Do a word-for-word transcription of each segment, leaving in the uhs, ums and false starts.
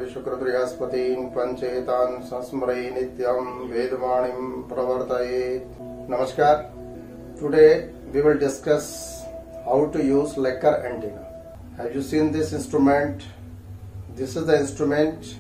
शुक्रत्रयास्पतीन् पंचेतान् संस्मरे नित्यं वेदवाणीं प्रवर्तयेत्. Namaskar. Today we will discuss how to use Lecker antenna. Have you seen this instrument? This is the instrument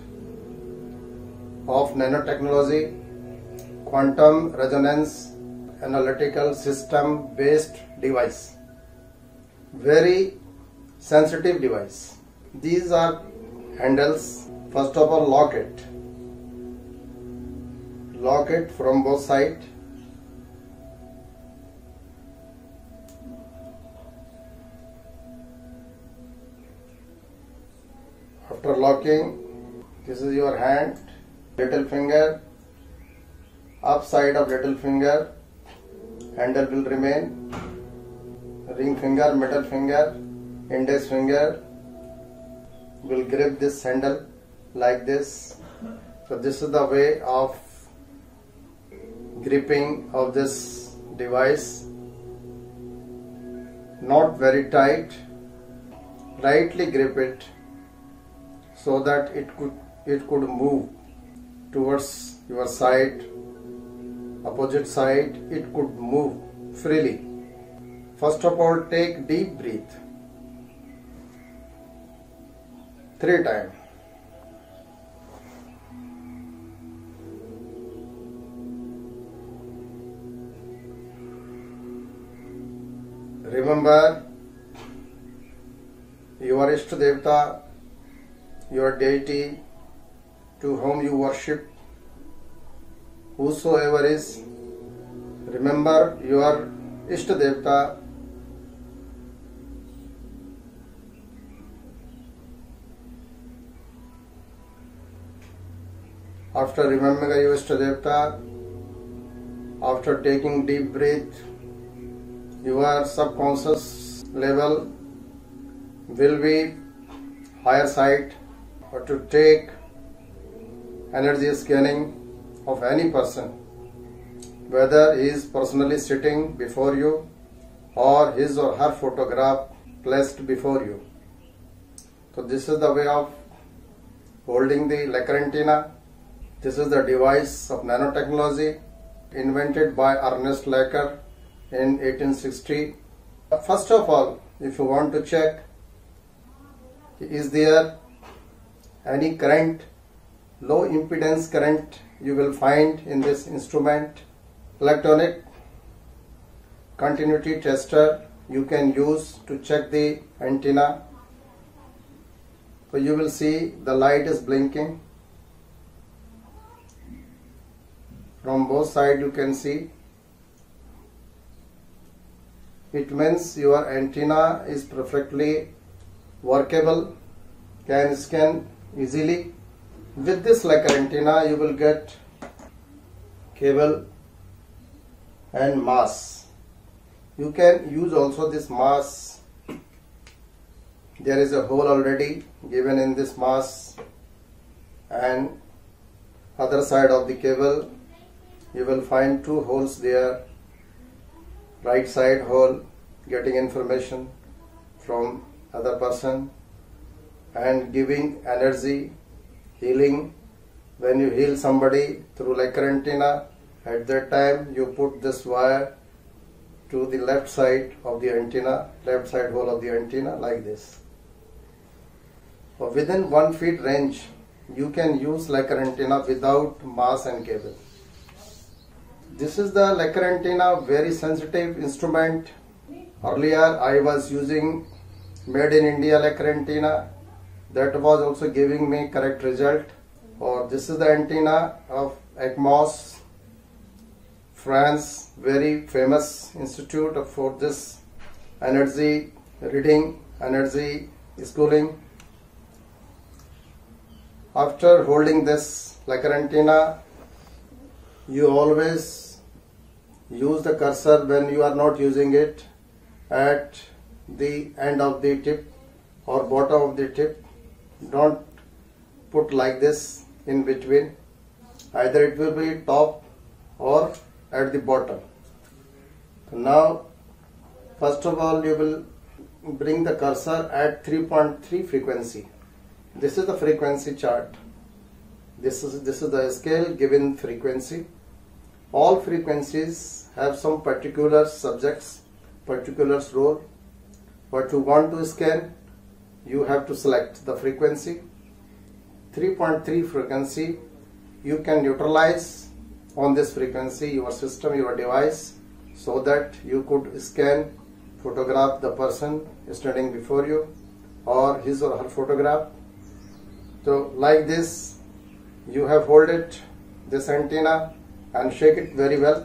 of nanotechnology, quantum resonance analytical system based device. Very sensitive device. These are handles. First of all, lock it. Lock it from both sides. After locking, this is your hand, little finger, up side of little finger, handle will remain, ring finger, middle finger, index finger will grip this handle like this. So this is the way of gripping of this device. Not very tight, lightly grip it so that it could it could move towards your side, opposite side. It could move freely. First of all, take deep breath three times. Remember your Ishta Devta, your deity to whom you worship, whosoever is. Remember your Ishta Devta. After remembering your Ishta Devta, after taking deep breath, your subconscious level will be higher side, or to take energy scanning of any person, whether he is personally sitting before you or his or her photograph placed before you. So this is the way of holding the Lecker antenna. This is the device of nanotechnology invented by Ernest Lecker in eighteen sixty. First of all, if you want to check, is there any current, low impedance current you will find in this instrument. Electronic continuity tester you can use to check the antenna. So you will see the light is blinking. From both sides you can see. It means your antenna is perfectly workable, can scan easily. With this Lecker antenna you will get cable and mass. You can use also this mass. There is a hole already given in this mass, and other side of the cable you will find two holes there. Right side hole getting information from other person and giving energy, healing. When you heal somebody through Lecker antenna, at that time you put this wire to the left side of the antenna, left side hole of the antenna like this. So within one feet range you can use Lecker antenna without mass and cable. This is the Lecker antenna, very sensitive instrument. Earlier I was using made in India Lecker antenna. That was also giving me correct result. Or this is the antenna of ECMOS, France, very famous institute for this energy reading, energy schooling. After holding this Lecker antenna, you always use the cursor when you are not using it at the end of the tip or bottom of the tip. Don't put like this in between. Either it will be top or at the bottom. So now, first of all, you will bring the cursor at three point three frequency. This is the frequency chart. This is, this is the scale given frequency. All frequencies have some particular subjects, particular role. What you want to scan, you have to select the frequency. three point three frequency, you can neutralize on this frequency your system, your device, so that you could scan, photograph the person standing before you or his or her photograph. So like this, you have hold it, this antenna, and shake it very well.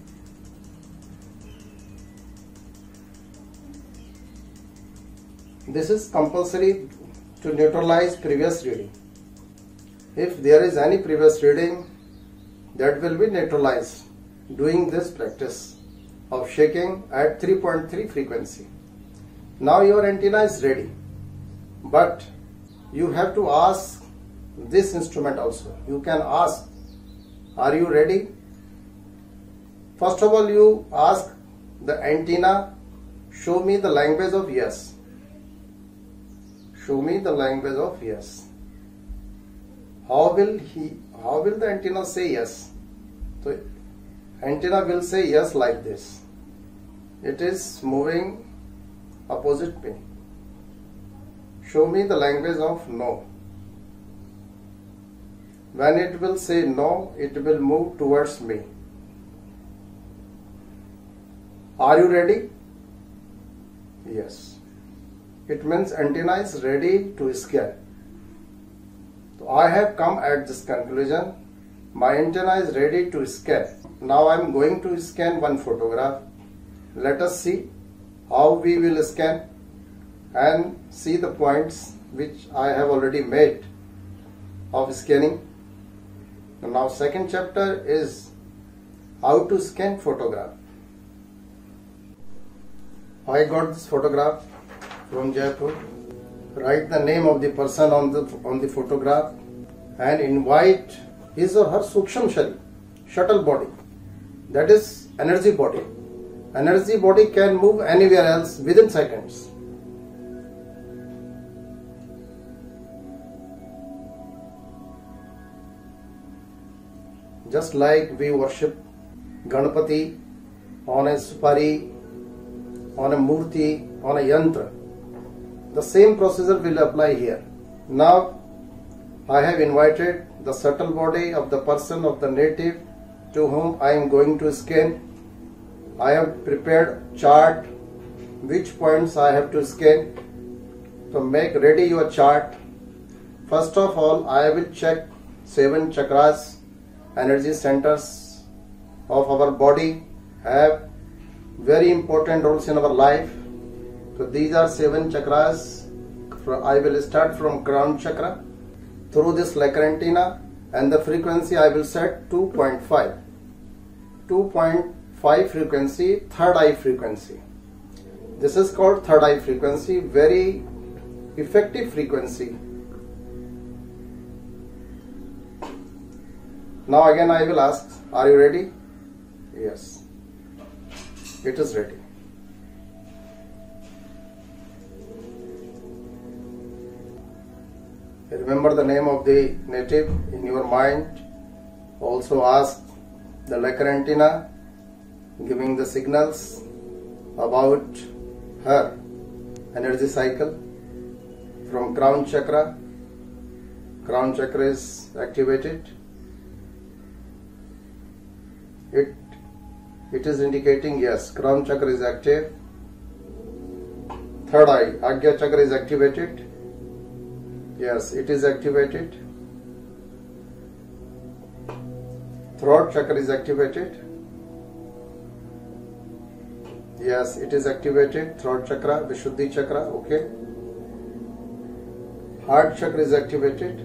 This is compulsory to neutralize previous reading. If there is any previous reading, that will be neutralized doing this practice of shaking at three point three frequency. Now your antenna is ready, but you have to ask this instrument also. You can ask, are you ready? First of all, you ask the antenna, show me the language of yes. Show me the language of yes. How will he, how will the antenna say yes? So antenna will say yes like this. It is moving opposite me. Show me the language of no. When it will say no, it will move towards me. Are you ready? Yes. It means antenna is ready to scan. So I have come at this conclusion. My antenna is ready to scan. Now I am going to scan one photograph. Let us see how we will scan and see the points which I have already made of scanning. Now second chapter is how to scan photograph. I got this photograph from Jaipur. Write the name of the person on the on the photograph and invite his or her Suksham Shari, shuttle body, that is energy body. Energy body can move anywhere else within seconds. Just like we worship Ganpati on a supari, on a murti, on a yantra, the same procedure will apply here. Now I have invited the subtle body of the person of the native to whom I am going to scan. I have prepared chart which points I have to scan. So make ready your chart. First of all, I will check seven chakras, energy centers of our body have very important roles in our life. So these are seven chakras. I will start from crown chakra through this lacquer antenna, and the frequency I will set two point five. two point five frequency, third eye frequency. This is called third eye frequency, very effective frequency. Now again I will ask, are you ready? Yes, it is ready. Remember the name of the native in your mind. Also ask the lacquer antenna, giving the signals about her energy cycle from crown chakra. Crown chakra is activated. It, it is indicating yes, crown chakra is active. Third eye, Agya chakra is activated. Yes, it is activated. Throat chakra is activated. Yes, it is activated. Throat chakra, Vishuddhi chakra, okay. Heart chakra is activated.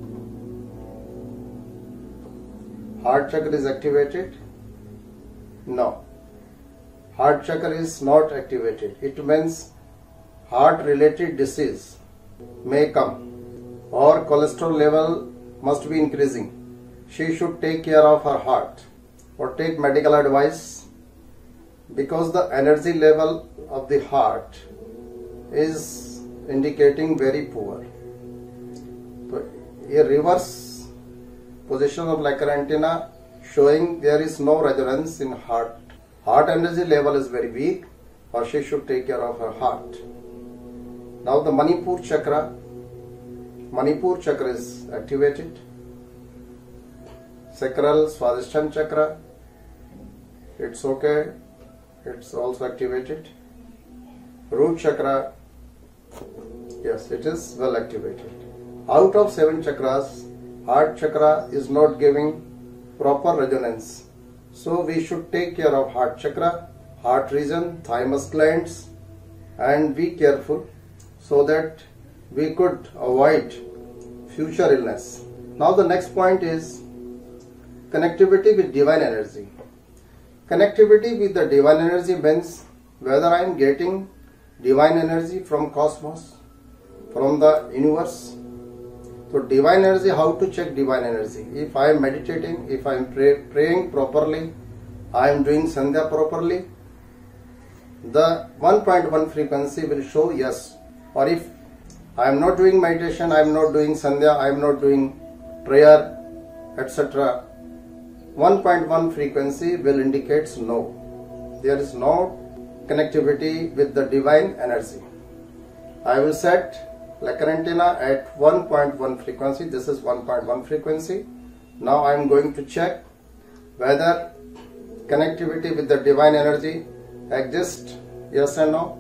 Heart chakra is activated. No. Heart chakra is not activated. It means heart related disease may come, or cholesterol level must be increasing. She should take care of her heart or take medical advice, because the energy level of the heart is indicating very poor. So a reverse position of Laker antenna showing there is no resonance in heart. Heart energy level is very weak, or she should take care of her heart. Now the Manipur chakra, Manipur chakra is activated. Sacral Swadhisthana chakra, it's okay, it's also activated. Root chakra, yes, it is well activated. Out of seven chakras, heart chakra is not giving proper resonance. So we should take care of heart chakra, heart region, thymus glands, and be careful so that we could avoid future illness. Now the next point is connectivity with divine energy. Connectivity with the divine energy means whether I am getting divine energy from cosmos, from the universe. So divine energy, how to check divine energy? If I am meditating, if I am pray, praying properly, I am doing Sandhya properly, the one point one frequency will show yes. Or if I am not doing meditation, I am not doing Sandhya, I am not doing prayer, et cetera, one point one frequency will indicate no. There is no connectivity with the divine energy. I will set Laker antenna at one point one frequency. This is one point one frequency. Now I am going to check whether connectivity with the divine energy exists, yes or no.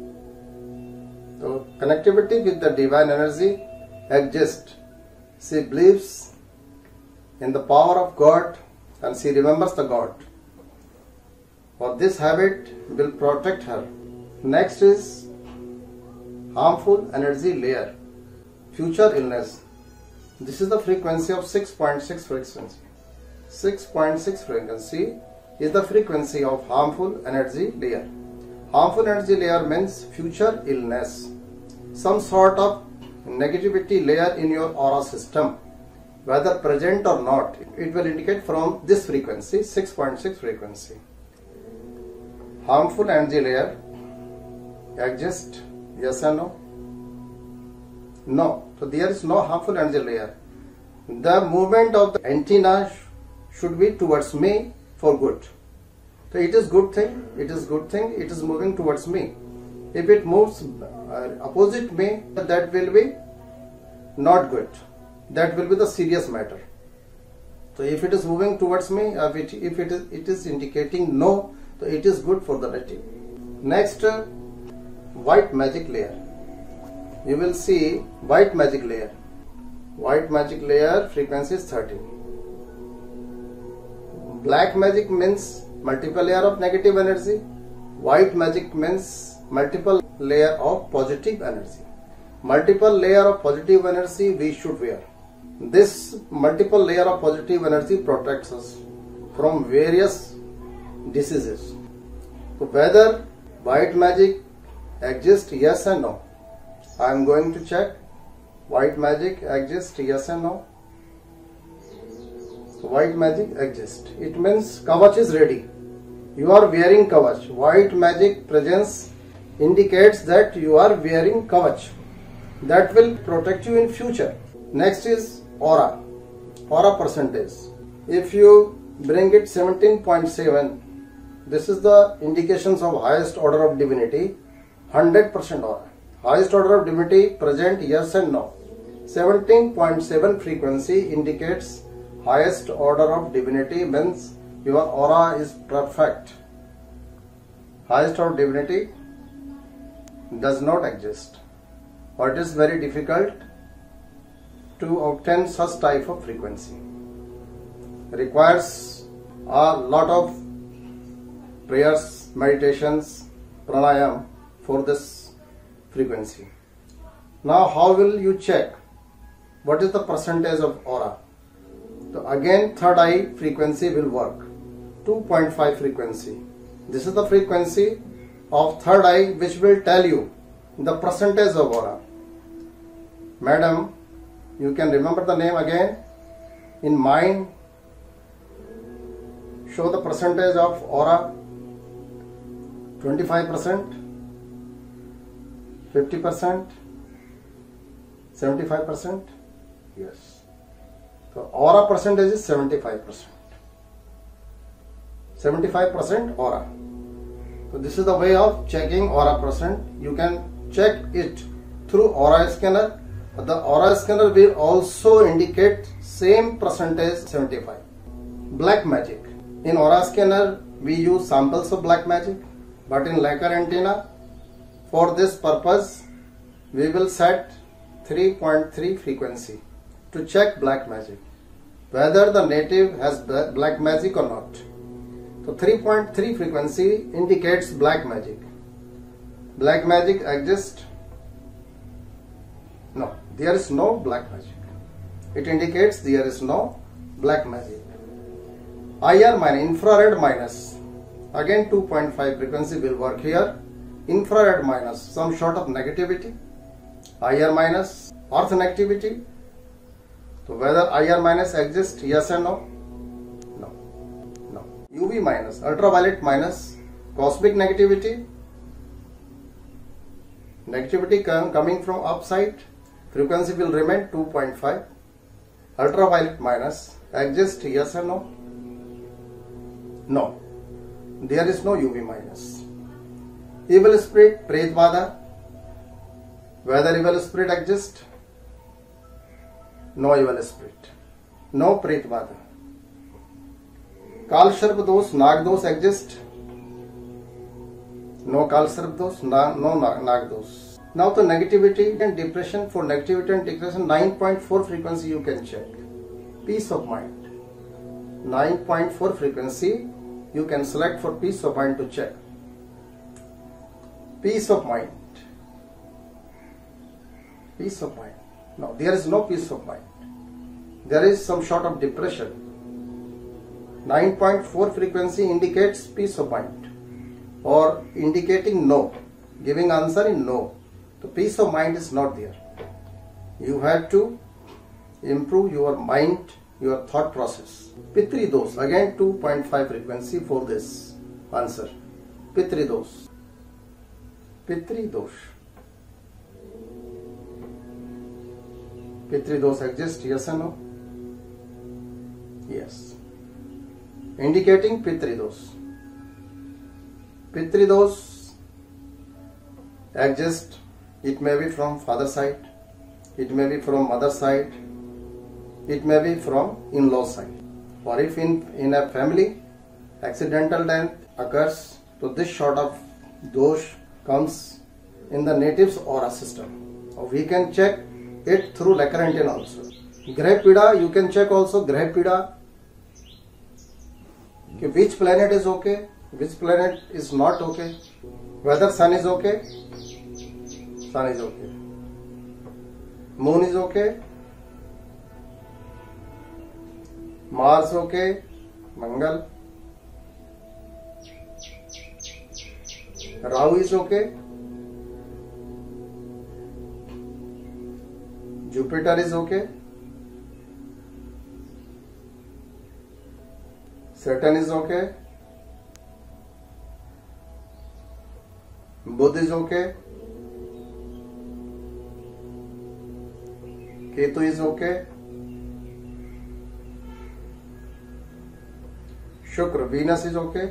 So connectivity with the divine energy exists. She believes in the power of God and she remembers the God. For this habit will protect her. Next is harmful energy layer, future illness. This is the frequency of six point six frequency. six point six frequency is the frequency of harmful energy layer. Harmful energy layer means future illness, some sort of negativity layer in your aura system, whether present or not. It will indicate from this frequency, six point six frequency. Harmful energy layer exists, yes or no? No. So there is no harmful energy layer. The movement of the antenna sh should be towards me for good. So it is good thing, it is good thing, it is moving towards me. If it moves uh, opposite me, that will be not good. That will be the serious matter. So if it is moving towards me, uh, if, it, if it, is, it is indicating no, so it is good for the native. Next, uh, white magic layer. You will see white magic layer. White magic layer frequency is thirteen. Black magic means multiple layer of negative energy. White magic means multiple layer of positive energy. Multiple layer of positive energy we should wear. This multiple layer of positive energy protects us from various diseases. So whether white magic exists, yes and no. I am going to check. White magic exists, yes and no. White magic exists. It means kavach is ready. You are wearing kavach. White magic presence indicates that you are wearing kavach. That will protect you in future. Next is aura. Aura percentage. If you bring it seventeen point seven, this is the indications of highest order of divinity, one hundred percent aura. Highest order of divinity present, yes and no. seventeen point seven frequency indicates highest order of divinity, means your aura is perfect. Highest order of divinity does not exist, or it is very difficult to obtain such type of frequency. Requires a lot of prayers, meditations, pranayam for this frequency. Now how will you check what is the percentage of aura? So again third eye frequency will work. two point five frequency. This is the frequency of third eye which will tell you the percentage of aura. Madam, you can remember the name again. In mind, show the percentage of aura. twenty-five percent, fifty percent, seventy-five percent. Yes. So aura percentage is seventy-five percent. seventy-five percent aura. So this is the way of checking aura percent. You can check it through aura scanner. The aura scanner will also indicate same percentage seventy-five. Black magic. In aura scanner we use samples of black magic, but in Leica antenna for this purpose we will set three point three frequency to check black magic, whether the native has black magic or not. So three point three frequency indicates black magic. Black magic exists? No, there is no black magic. It indicates there is no black magic. I R minus, infrared minus. Again two point five frequency will work here. Infrared minus, some sort of negativity. I R minus, earth negativity. So whether I R minus exists, yes or no? No. No. U V minus, ultraviolet minus, cosmic negativity. Negativity com coming from upside. Frequency will remain two point five. Ultraviolet minus exists, yes or no? No. There is no U V minus. Evil spirit, Pretvada. Whether evil spirit exists? No evil spirit. No Pretvada. Kal Sharp dos, Nag dos exist? No Kal Sharp dos, no Nag dos. Now the negativity and depression. For negativity and depression, nine point four frequency you can check. Peace of mind. nine point four frequency you can select for peace of mind to check. Peace of mind. Peace of mind. No, there is no peace of mind. There is some sort of depression. nine point four frequency indicates peace of mind or indicating no, giving answer in no. The peace of mind is not there. You have to improve your mind, your thought process. Pitri dos, again two point five frequency for this answer. Pitri dos. Pitri dosh. Pitri dos exist, yes or no? Yes. Indicating Pitri dos. Pitri dos exist. It may be from father side. It may be from mother side. It may be from in-law side. Or if in, in a family accidental death occurs, so this sort of dosh comes in the native's aura system. So we can check it through Leica antenna also. Greh Pida, you can check also Greh Pida. Okay, which planet is okay, which planet is not okay. Whether sun is okay, sun is okay. Moon is okay. Mars okay, Mangal. Rahu is okay. Jupiter is okay. Saturn is okay. Buddha is okay. Ketu is okay. Shukra, Venus is okay.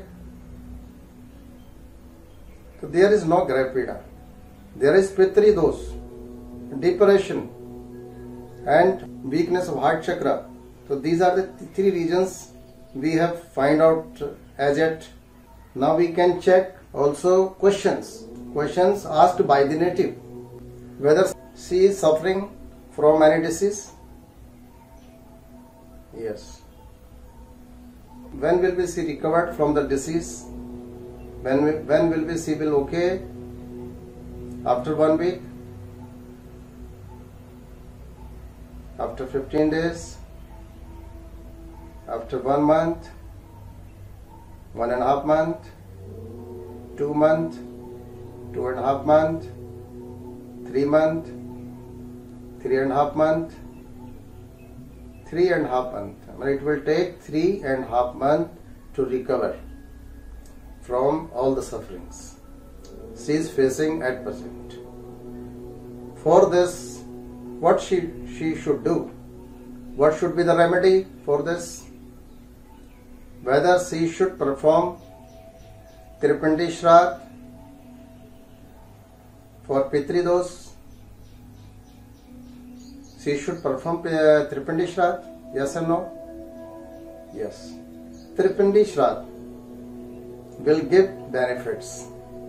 So there is no Greh Pida. There is Pitri dosh, depression and weakness of heart chakra. So these are the th three regions we have find out as yet. Now we can check also questions. Questions asked by the native. Whether she is suffering from any disease? Yes. When will be she recovered from the disease? When, we, when will be she will okay? After one week? After fifteen days? After one month? One and a half month? Two month? Two and a half month? Three month? Three and a half month? Three and a half month. It will take three and a half months to recover from all the sufferings she is facing at present. For this, what she, she should do? What should be the remedy for this? Whether she should perform Tripandi Shraddh for Pitri Dosh. She should perform uh, Tripandi Shraddh? Yes or no? Yes. Tripandi Shraddh will give benefits.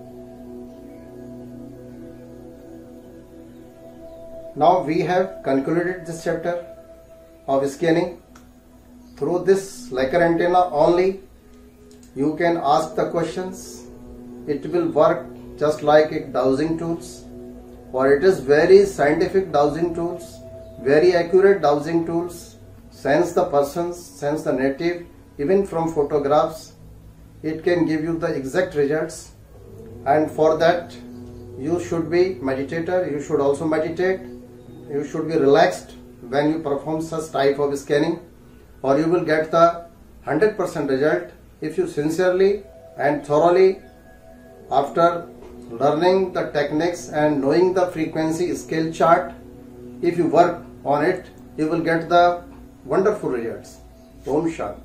Now we have concluded this chapter of scanning. Through this Leica antenna only you can ask the questions. It will work just like a dowsing tools, or it is very scientific dowsing tools, very accurate dowsing tools, sense the persons, sense the native, even from photographs. It can give you the exact results, and for that you should be meditator, you should also meditate, you should be relaxed when you perform such type of scanning, or you will get the one hundred percent result if you sincerely and thoroughly, after learning the techniques and knowing the frequency scale chart, if you work on it, you will get the wonderful results. Om Shanti.